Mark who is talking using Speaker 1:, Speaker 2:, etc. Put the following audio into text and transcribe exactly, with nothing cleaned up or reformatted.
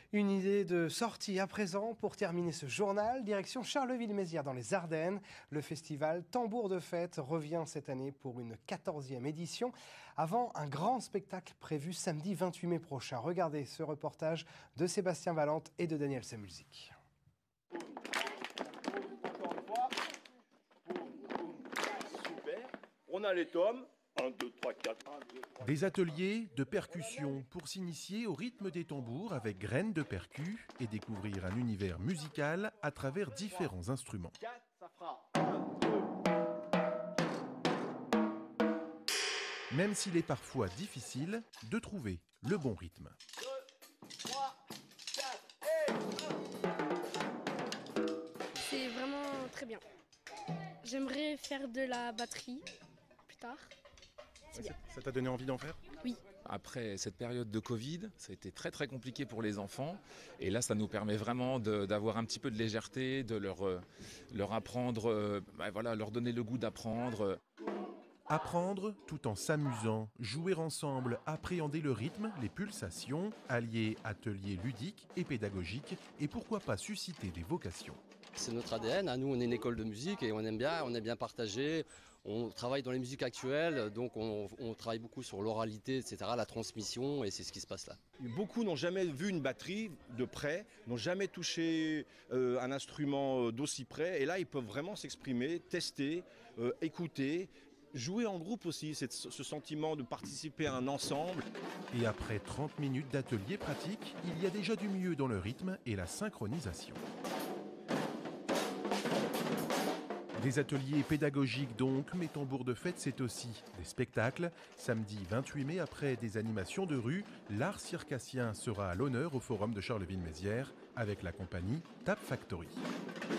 Speaker 1: Une idée de sortie à présent pour terminer ce journal. Direction Charleville-Mézières dans les Ardennes. Le festival Tambour de Fête revient cette année pour une quatorzième édition. Avant un grand spectacle prévu samedi vingt-huit mai prochain. Regardez ce reportage de Sébastien Valente et de Daniel Semulzik.
Speaker 2: Super. On a les tomes. un, deux, trois, quatre.
Speaker 3: Des ateliers de percussion pour s'initier au rythme des tambours avec graines de percus et découvrir un univers musical à travers différents instruments.
Speaker 2: quatre, ça fera un, deux.
Speaker 3: Même s'il est parfois difficile de trouver le bon rythme.
Speaker 2: deux, trois, quatre et un.
Speaker 4: C'est vraiment très bien. J'aimerais faire de la batterie plus tard. C'est bien.
Speaker 3: Ça t'a donné envie d'en faire ?
Speaker 4: Oui.
Speaker 5: Après cette période de Covid, ça a été très très compliqué pour les enfants. Et là, ça nous permet vraiment de, d'avoir un petit peu de légèreté, de leur, euh, leur apprendre, euh, bah, voilà, leur donner le goût d'apprendre.
Speaker 3: Apprendre tout en s'amusant, jouer ensemble, appréhender le rythme, les pulsations, allier ateliers ludiques et pédagogiques et pourquoi pas susciter des vocations.
Speaker 6: C'est notre A D N, nous on est une école de musique et on aime bien, on aime bien partager, on travaille dans les musiques actuelles, donc on, on travaille beaucoup sur l'oralité, et cetera, la transmission et c'est ce qui se passe là.
Speaker 2: Beaucoup n'ont jamais vu une batterie de près, n'ont jamais touché euh, un instrument d'aussi près et là ils peuvent vraiment s'exprimer, tester, euh, écouter. Jouer en groupe aussi, c'est ce sentiment de participer à un ensemble.
Speaker 3: Et après trente minutes d'atelier pratique, il y a déjà du mieux dans le rythme et la synchronisation. Des ateliers pédagogiques donc, mais Tambour de Fête c'est aussi des spectacles. Samedi vingt-huit mai, après des animations de rue, l'art circassien sera à l'honneur au Forum de Charleville-Mézières avec la compagnie Tap Factory.